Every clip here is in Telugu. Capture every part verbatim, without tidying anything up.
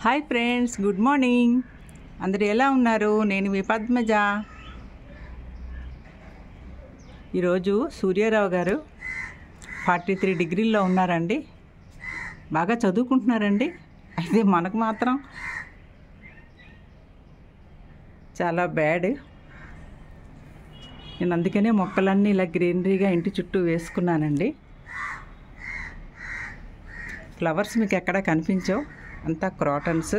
Hi friends, good morning. అందరు ఎలా ఉన్నారు? నేను మీ పద్మజ. ఈరోజు సూర్యారావు గారు ఫార్టీ త్రీ డిగ్రీల్లో ఉన్నారండి. బాగా చదువుకుంటున్నారండి. అయితే మనకు మాత్రం చాలా బ్యాడ్. నేను అందుకనే మొక్కలన్నీ ఇలా గ్రీనరీగా ఇంటి చుట్టూ వేసుకున్నానండి. ఫ్లవర్స్ మీకు ఎక్కడ కనిపించవు, అంతా క్రాటన్స్,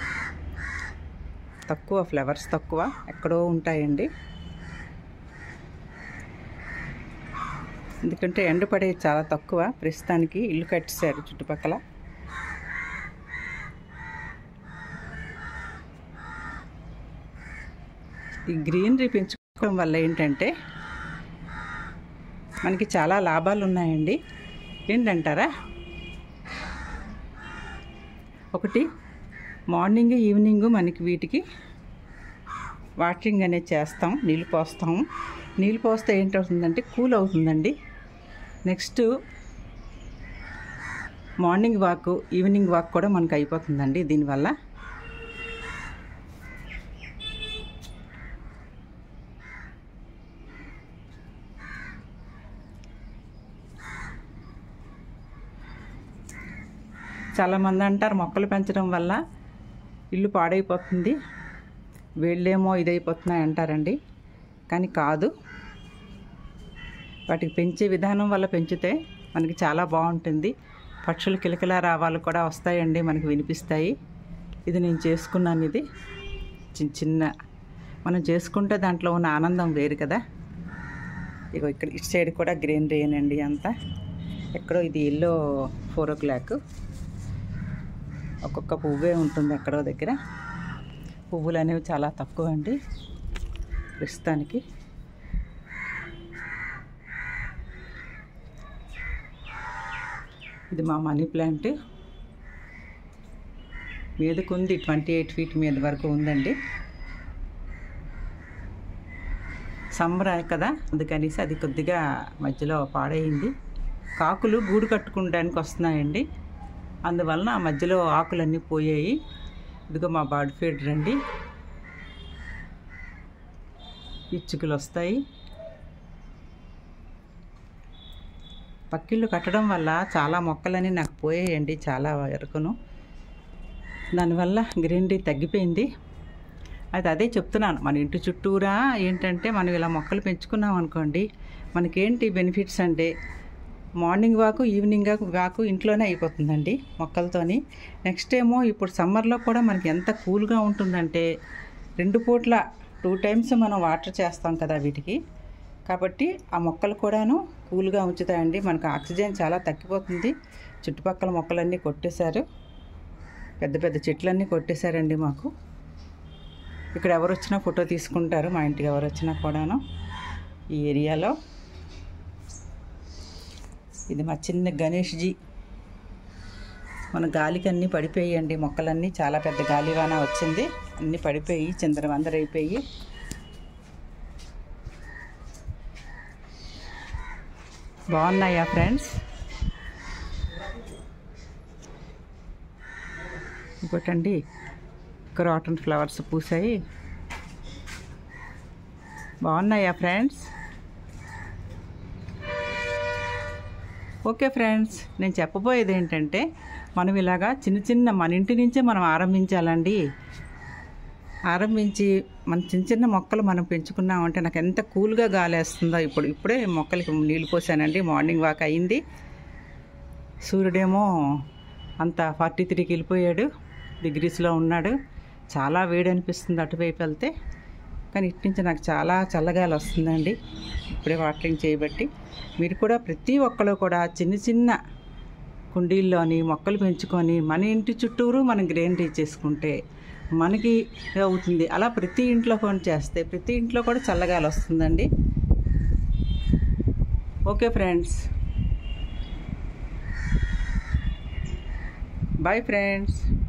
తక్కువ ఫ్లవర్స్, తక్కువ ఎక్కడో ఉంటాయండి. ఎందుకంటే ఎండ పడేది చాలా తక్కువ. ప్రస్తుతానికి ఇల్లు కట్టేశారు చుట్టుపక్కల. ఈ గ్రీనరీ పెంచుకోవడం వల్ల ఏంటంటే మనకి చాలా లాభాలు ఉన్నాయండి. ఏంటంటారా? ఒకటి, మార్నింగ్ ఈవినింగ్ మనకి వీటికి వాటరింగ్ అనేది చేస్తాం, నీళ్ళు పోస్తాము. నీళ్ళు పోస్తే ఏంటవుతుందంటే కూల్ అవుతుందండి. Next morning walk, evening walk కూడా మనకు అయిపోతుందండి దీనివల్ల. చాలామంది అంటారు మొక్కలు పెంచడం వల్ల ఇల్లు పాడైపోతుంది, వేళ్ళేమో ఇదైపోతున్నాయి అంటారండి. కానీ కాదు, వాటికి పెంచే విధానం వల్ల పెంచితే మనకి చాలా బాగుంటుంది. పక్షులు కిలకిలా రావాలు కూడా వస్తాయండి, మనకి వినిపిస్తాయి. ఇది నేను చేసుకున్నాను. ఇది చిన్న చిన్న మనం చేసుకుంటే దాంట్లో ఉన్న ఆనందం వేరు కదా. ఇగో ఇక్కడ ఇటు సైడ్ కూడా గ్రీనరీ అండి అంతా. ఎక్కడో ఇది ఎల్లో ఫోర్ ఓ క్లాక్ ఒక్కొక్క పువ్వే ఉంటుంది ఎక్కడో దగ్గర. పువ్వులు అనేవి చాలా తక్కువ అండి ప్రస్తుతానికి. ఇది మా మనీ ప్లాంట్. మీదకుంది, ట్వంటీ ఎయిట్ ఫీట్ మీద వరకు ఉందండి. సమ్మర్ కదా, అందుకనేసి అది కొద్దిగా మధ్యలో పాడైంది. కాకులు గూడు కట్టుకోవడానికి వస్తున్నాయండి, అందువలన ఆ మధ్యలో ఆకులన్నీ పోయాయి. ఇదిగో మా బర్డ్ ఫీడర్ అండి. పిచ్చుకలు వస్తాయి. పక్కిళ్ళు కట్టడం వల్ల చాలా మొక్కలని నాకు పోయాయండి, చాలా వరకును. దానివల్ల గ్రీనరీ తగ్గిపోయింది. అది అదే చెప్తున్నాను, మన ఇంటి చుట్టూరా ఏంటంటే మనం ఇలా మొక్కలు పెంచుకున్నాం అనుకోండి, మనకేంటి బెనిఫిట్స్ అంటే మార్నింగ్ వాకు, ఈవినింగ్ వాకు ఇంట్లోనే అయిపోతుందండి మొక్కలతోని. నెక్స్ట్ ఏమో ఇప్పుడు సమ్మర్లో కూడా మనకి ఎంత కూల్గా ఉంటుందంటే రెండు పూట్ల టూ టైమ్స్ మనం వాటర్ చేస్తాం కదా వీటికి. కాబట్టి ఆ మొక్కలు కూడాను కూల్గా ఉంచుతాయండి. మనకు ఆక్సిజన్ చాలా తగ్గిపోతుంది. చుట్టుపక్కల మొక్కలన్నీ కొట్టేశారు, పెద్ద పెద్ద చెట్లన్నీ కొట్టేశారండి మాకు. ఇక్కడ ఎవరు వచ్చినా ఫోటో తీసుకుంటారు, మా ఇంటికి ఎవరు వచ్చినా కూడాను ఈ ఏరియాలో. ఇది మా చిన్న గణేష్జీ. మన గాలికి అన్నీ పడిపోయాయండి మొక్కలన్నీ. చాలా పెద్ద గాలివాన వచ్చింది, అన్నీ పడిపోయి చిందరవందరైపోయి. బాగున్నాయా ఫ్రెండ్స్? ఇంకోటండి, క్రాటన్ ఫ్లవర్స్ పూసాయి. బాగున్నాయా ఫ్రెండ్స్? ఓకే ఫ్రెండ్స్, నేను చెప్పబోయేది ఏంటంటే మనం ఇలాగా చిన్న చిన్న మన ఇంటి నుంచే మనం ఆరంభించాలండి. ఆరంభించి మన చిన్న చిన్న మొక్కలు మనం పెంచుకున్నామంటే నాకు ఎంత కూల్గా గాలేస్తుందో. ఇప్పుడు ఇప్పుడే మొక్కలకి నీళ్ళు పోసానండి. మార్నింగ్ వాక్ అయింది. సూర్యుడేమో అంత ఫార్టీ త్రీకి వెళ్ళిపోయాడు, డిగ్రీస్లో ఉన్నాడు. చాలా వేడి అనిపిస్తుంది అటువైపు వెళ్తే. కానీ ఇటు నుంచి నాకు చాలా చల్లగాలి వస్తుందండి ఇప్పుడే వాటరింగ్ చేయబట్టి. మీరు కూడా ప్రతి ఒక్కరు కూడా చిన్న చిన్న కుండీల్లోని మొక్కలు పెంచుకొని మన ఇంటి చుట్టూరు మనం గ్రీనరీ చేసుకుంటే మనకి అవుతుంది. అలా ప్రతి ఇంట్లో కూడా చేస్తే ప్రతి ఇంట్లో కూడా చల్లగాలి వస్తుందండి. Okay friends, bye friends.